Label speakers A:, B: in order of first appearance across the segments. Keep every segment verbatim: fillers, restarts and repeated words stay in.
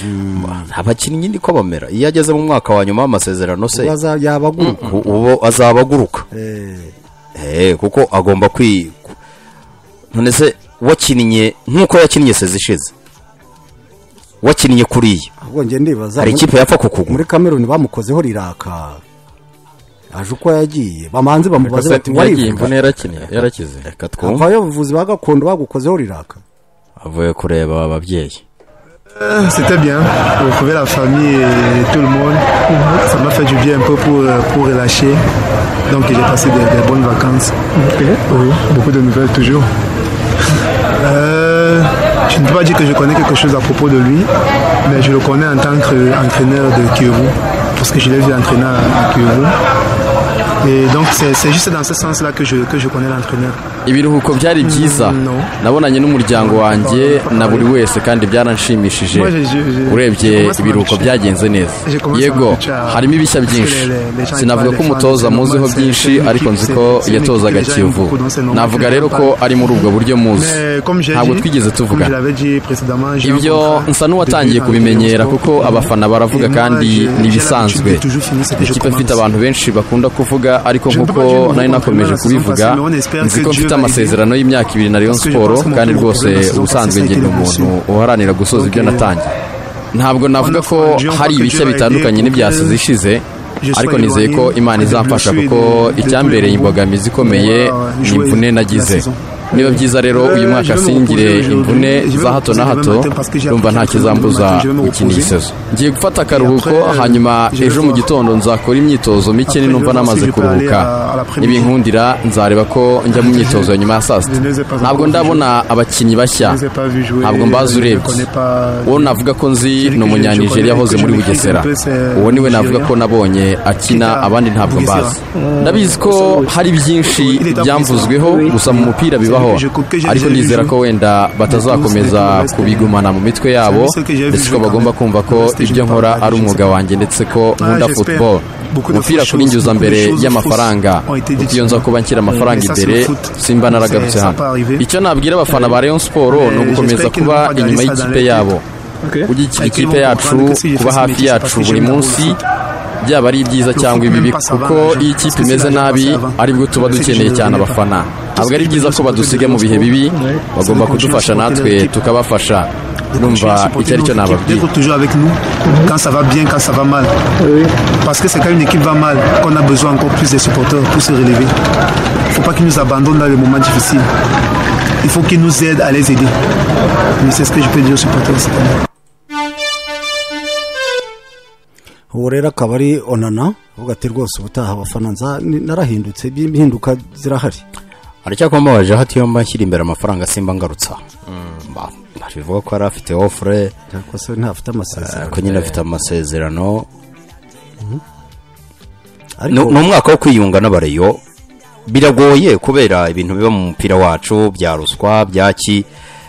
A: abakinnyi niko bamera iyo ageze mu mwaka wa nyuma w'amasezerano se
B: yabaguruka
A: ubu azabaguruka eh kuko agomba kwi none se wakinnye nkuko yakinnye sezishize wakinnye kuriya
B: ahubwo nge ndibaza
A: hari ikipe yapfa kukugura
B: muri Cameroon bamukozeho riraka aje uko yagiye bamanze bamubaze bati
C: wari imvune yarakinnye yarakize
A: reka twumva
B: avayo abavuzi bagakondo bagukozeho riraka
A: avuye kureba ababyeyi.
D: C'était bien, retrouver la famille et tout le monde. Ça m'a fait du bien un peu pour, pour relâcher. Donc j'ai passé des, des bonnes vacances. Okay. Oui, beaucoup de nouvelles toujours. Euh, je ne peux pas dire que je connais quelque chose à propos de lui, mais je le connais en tant qu'entraîneur de Kiyovu, parce que je l'ai vu entraîner à Kiyovu. Et donc c'est, c'est juste dans ce sens-là que je, que je connais l'entraîneur.
C: Ibiruhuko byari byiza nabonanye n'umuryango wanjye na buri wese kandi byaranshimishije urebye ibiruhuko byagenze neza yego harimo ibishya byinshi sinavuga ko umutoza muziho byinshi ariko nzi ko yatozaga Kiyovu navuga rero ko ari muri ubwo buryo muzi ntabwo twigeze tuvuga ibyo nsa n'uwatangiye kubimenyera kuko abafana baravuga kandi nibisanzwe ikipe ifite abantu benshi bakunda kuvuga ariko nkuko nari nakomeje kubivuga nzi ko mfite amasezerano y'imyaka ibiri na Rayon Sport kandi rwose ubusanzwe ngenda umuntu uharanira gusoza ibyo natangiye ntabwo navuga ko hari ibice bitandukanye n'ibyasize ishize ariko nizeye ko Imana izamfasha kuko icyambereye imbogamizi ikomeye ni imvune nagize niba byiza rero uyu mwaka singire imvune za hato na hato numva nta kizambuza gukina iyi sezo ngiye gufata akaruhuko hanyuma ejo mu gitondo nzakora imyitozo mike ninumva namaze kuruhuka nibinkundira nzareba ko njya mu myitozo nyuma ya saa sita ntabwo ndabona abakinnyi bashya ntabwo mbazi urebye uwo navuga ko nzi ni umunyanigeriya yahoze muri Bugesera uwo niwe navuga ko nabonye akina abandi ntabwo mbazi ndabizi ko hari byinshi byamvuzweho gusa mu mupira biba ariko nizera ko wenda batazakomeza kubigumana mu mitwe yabo ndetse ko bagomba kumva ko ibyo nkora ari umwuga wanjye ndetse ko nkunda football umupira kuri njyuza mbere y'amafaranga kuko iyo nza kuba nshyira amafaranga imbere simba naragarutse hano icyo nabwira abafana ba Rayon Sport ni ugukomeza kuba inyuma y'ikipe yabo kugikira ikipe yacu kuba hafi yacu buri munsi byaba ari byiza cyangwa ibibi kuko iyo ikipe imeze nabi aribwo tuba dukeneye cyane abafana ntabwo ari byiza ko badusiga mu bihe bibi bagomba kudufasha natwe tukabafasha numva icyo ari cyo nababwira
D: toujours avec nous quand ça va bien quand ça va mal parce que c'est quand une équipe va mal qu'on a besoin encore plus de supporters pour se relever il faut pas qu'ils nous abandonnent dans les moments difficiles il faut qu'ils nous aident à les aider mais c'est ce que je peux dire aux supporters cette année.
B: ubu rero akaba ari Onana uvuga ati rwose ubutaha abafana narahindutse impinduka zirahari
A: aracyakombaje hati yo mbashyira imbere amafaranga simba ngarutsa bivuga ko ari afite offre
B: ko se ntafite amasezerano
A: ko nyine afite amasezerano no umwaka wo kwiyunga n'abareyo biragoye kubera ibintu biba mu mupira wacu bya ruswa byaki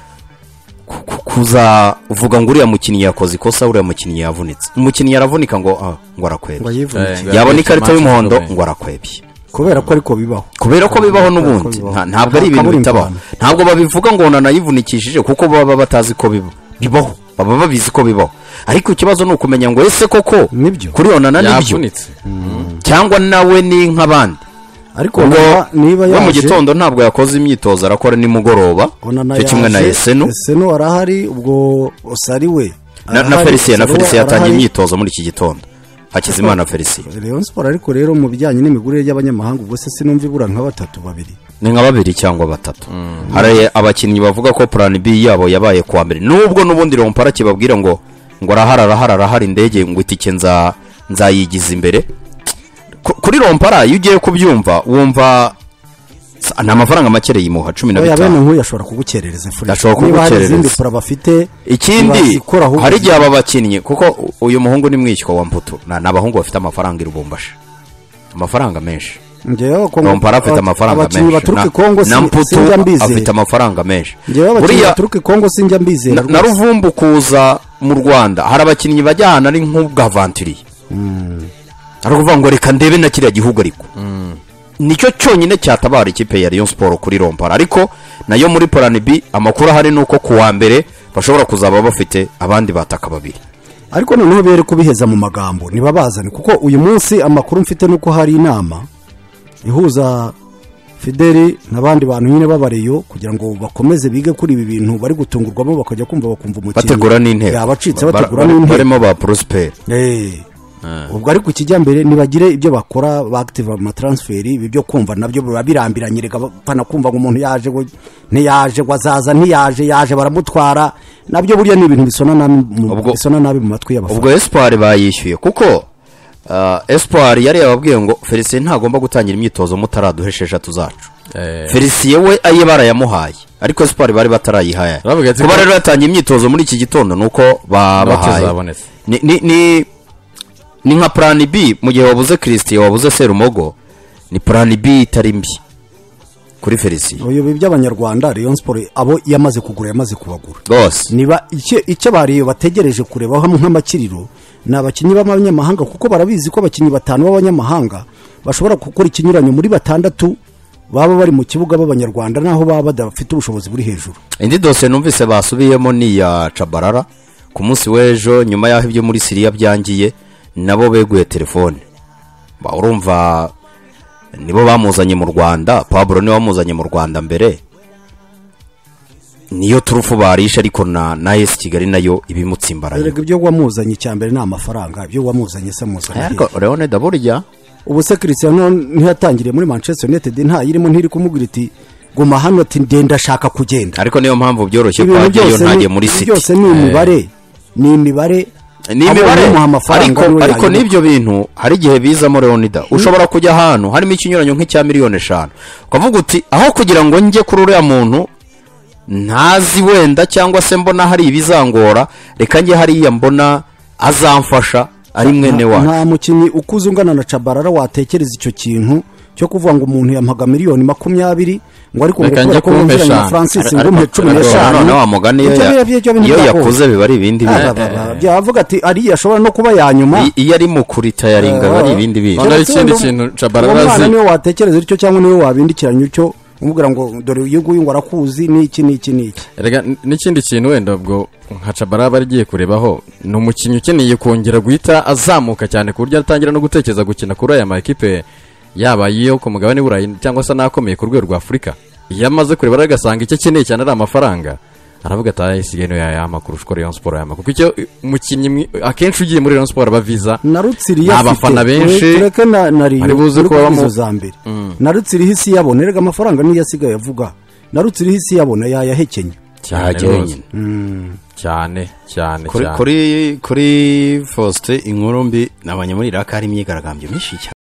A: kuza uvuga ngo uriya mukinnyi yakoze ikosa uriya mukinnyi yavunitse umukinnyi yaravunika ngo ah ngo arakwebye yabona ikarita y'umuhondo ngo arakwebye
B: kubera ko ariko bibaho
A: kubera ko bibaho n'ubundi ntabwo ari ibintu bitabaho ntabwo babivuga ngo nanayivunikishije kuko baba batazi ko bibaho baba babizi ko bibaho ariko ikibazo ni ukumenya ngo ese koko kuri Onana nibyo cyangwa nawe ni nk'abandi
B: ariko niba
A: yaje mu gitondo ntabwo yakoze imyitozo arakora nimugoroba cyo kimwe na Esenu
B: Esenu arahari ubwo osari we
A: na Felicien na Felicien yatangiye imyitozo muri iki gitondo Hakizimana Felicien
B: Rayon Sport ariko rero mu bijyanye n'imigurire y'abanyamahanga ubwo se sinumva ibura nka batatu babiri
A: ni nka babiri cyangwa batatu hari abakinnyi bavuga ko plan B yabo yabaye kwa mbere nubwo nubundi Rompara kibabwira ngo ngo raharara harara hari indege ngo itike nza nzayigiza imbere kuri Rompara iyo ugiye kubyumva wumva na amafaranga makere yimuha cumi na bitanu
B: yabene nkuyu ashobora kugukerereza furi
A: ashobora kugukerereza
B: izindi pura bafite
A: ikindi hari gihe aba bakinnyi kuko uyu muhungu ni mwishywa wa Mputu na nabahungu bafite amafaranga irubumbashe amafaranga menshi
B: ngewe ko
A: Rompara afite amafaranga menshi na Mputu afite amafaranga menshi
B: buriya baturuka Kongo sinjya mbize
A: na Ruvumbu kuza mu Rwanda hari abakinnyi bajyana ari nk'ubwavanturiye aravuga ngo reka ndebe na kiriya gihugu ariko nicyo cyonyine cyatabara ikipe ya Rayon Sport kuri Rompara ariko nayo muri plan B amakuru hari nuko kuwa mbere bashobora kuzaba bafite abandi bataka babiri
B: ariko noneho bere kubiheza mu magambo ntibabazane kuko uyu munsi amakuru mfite nuko hari inama ihuza Fideli n'abandi bantu nyine babareyo kugira ngo bakomeze bige kuri ibi bintu bari gutungurwamo bakajya kumva bakumva umukinnyi
A: bategura n'intego
B: yabacitse bategura n'intego
A: barimo ba Prosper
B: eh ubwo ariko ikijyambere nibagire ibyo bakora ba active ama transfer ibi byo kumva nabyo babirambiranye reka bapana kumva ngo umuntu yaje ngo ntiyaje gwazaza ntiyaje yaje baramutwara nabyo burya ni ibintu bisona nabi bisona nabi mu matwi y'abafana
A: ubwo Espoir bayishyuye kuko Uh, Espoir yari yababwiye ngo Felicien ntagomba gutangira imyitozo mutaraduhesheje tuzacu eh. Felicien we aye barayamuhaye ariko Espoir bari batarayihaye kuba rero yatangiye imyitozo muri iki gitondo nuko babahaye ni ni ni ni nka plan B mu gihe wabuze Christian wabuze Serumogo ni plan B itari mbi kuri Felicien
B: uyu by'abanyarwanda Rayon Sport abo yamaze kugura yamaze kubagura
A: rwose
B: niba icyo icyo bariyo bategereje kureba hamwe nk'amakiriro n'abakinyi b'abanyamahanga kuko barabizi ko abakinyi batanu b'abanyamahanga bashobora gukora ikinyuranyo muri batandatu baba bari mu kibuga b'abanyarwanda naho baba badafite ubushobozi buri hejuru.
A: Indi dose numvise basubiyemo ni ya Chabarara ku munsi w'ejo nyuma yaho ibyo muri Syria byangiye nabo beguye telefone ba urumva nibo bamuzanye mu Rwanda Pablo ni wamuzanye mu Rwanda mbere niyo turufu barisha ariko na na S Kigali nayo ibimutsimbaraye.
B: Erega ibyo wamuzanye cyambere na amafaranga ibyo wamuzanye se muzanye.
A: Ariko Leone Daburya
B: ubu se Cristiano ntiyatangiriye muri Manchester United nta yirimo ntiri kumubwira iti guma hano ati ndenda shaka kugenda.
A: Ariko niyo mpamvu byoroshye kwa giyo ntagiye muri City.
B: Byose ni imibare ni imibare
A: ni imibare ariko ariko nibyo bintu hari gihe bizamo Leonida ushobora kujya hano harimo ikinyuranyo nk'icya miliyoni eshanu ukavuga uti aho kugira ngo njye kuri uriya muntu ntazi wenda cyangwa se mbona hari ibizangora reka njye hariya mbona azamfasha ari mwene wa
B: nta mukinyi ukuze ungana na Chabarara watekereza icyo kintu cyo kuvuga ngo umuntu yampaga miliyoni makumyabiri ngo ariko ngo
C: kumvesha
B: Francis ngo mpe cumi n'eshanu
A: no wamugani iyo yakuze bibari ibindi
B: byavuga ati ari yashobora no kuba yanyuma
A: iyo ari mu kurita yaringa bari ibindi bintu
C: none ikindi kintu Chabarara
B: azi niyo watekereza icyo cyangwa niyo wabindikiranye icyo umubwira ngo dore yuguye ngo arakuzi niki niki niki
C: erega n'ikindi kintu wenda ubwo nka Chabarara barigiye kurebaho no mukinyi ukeneye kongera guhita azamuka cyane ku buryo atangira no gutekereza gukina kuri aya makipe yaba iyo ku mugabane w'Uburayi cyangwa se nakomeye ku rwego rwa Afurika yamaze kureba aragasanga icyo keneye cyane ari amafaranga aravuga ati isigeno ya yama kurushwa Rayon Sport yama kuko icyo mukinyi akenshi ugiye muri Rayon Sport baviza
B: narutsiri
C: ya abafana benshi
B: tureke na nari
C: ari buze ko baba
B: zambere narutsiri hisi yabona erega amafaranga ni yasigaye avuga narutsiri hisi yabona ya yahekenye
A: cyane
C: cyane cyane
A: kuri kuri kuri Faustin inkuru mbi nabanye muri Raka hari imyigaragambyo myinshi cyane.